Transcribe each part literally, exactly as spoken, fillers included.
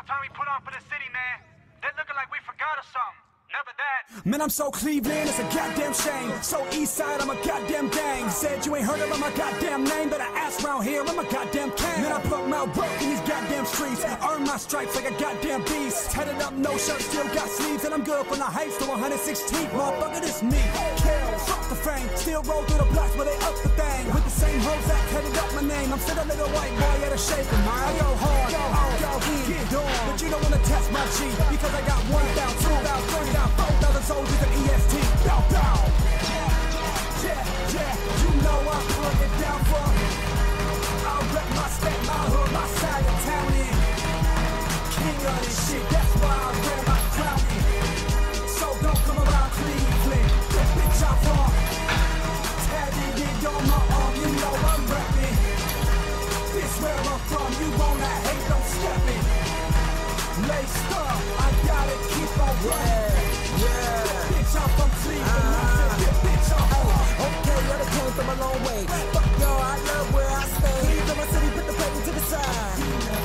time we put on for the city, man. They're looking like we forgot or something. Never that. Man, I'm so Cleveland, it's a goddamn shame. So east side, I'm a goddamn gang. Said you ain't heard of my goddamn name, but I asked around here, I'm a goddamn king. Man, I put my work in these goddamn streets. Earn my stripes like a goddamn beast. Tatted up, no shirt, still got sleeves. And I'm good from the heights to one hundred sixteenth. Motherfucker, this me. Kill, fuck the frame. Still roll through the blocks, but they up the thing. With the same hoes that tatted up my name. I'm still a little white boy at a shaker. I go hard, go hard, go in, get on. But you don't wanna test my G, because I got one thousand, two thousand, three thousand, four thousand soldiers in E S T. Bow, bow. Yeah, yeah, you know I put it down for. I'll rep my state, my hood, my side of town in. King of this shit, that's why I wear my crown in. So don't come around Cleveland, that bitch I'm from. Tatted it on my arm, you know I'm reppin'. This where I'm from, you wanna hate, don't step it. Laced up, I gotta keep on running. Yeah, bitch, I'm from Cleveland. uh, I said, bitch, I'm from. okay, yeah, they came from a long way. Fuck y'all, I love where I stay. Cleveland, my city, put the paper to the side.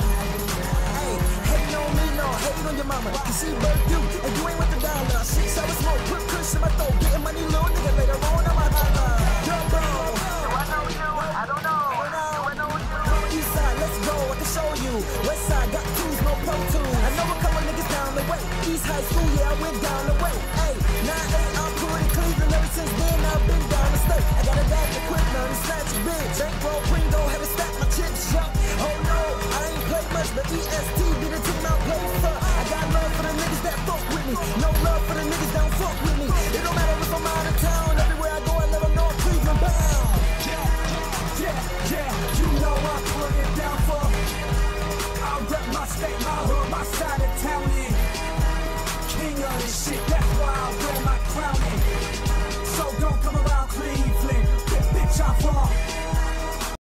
Hey, hating on me, no, hating on your mama. You see, bird you, and you ain't with the dollar. She saw the smoke, put kush in my throat. Getting money, little nigga, later on, I'm a dollar. Yo, bro. Do I know you? I don't know. Do I know you? East side, let's go, I can show you. West side, got twos, no pro tools. I know a couple niggas down the way. East high school, yeah, I went down the way. Hey, nine eight, I'm pretty Cleveland. Ever since then, I've been down the state. I got a bag of equipment, and snatch a bitch. Bankroll, Pringo, had to stack my chips, yup. Oh no, I ain't play much, but E S T be the team I play for. I got love for the niggas that fuck with me. No love for the niggas that don't fuck with me. It don't matter if I'm out of town. Everywhere I go, I let them know I'm Cleveland bound. Yeah, yeah, you know I put it down for. I'll rep my state, my hood, my side of town in.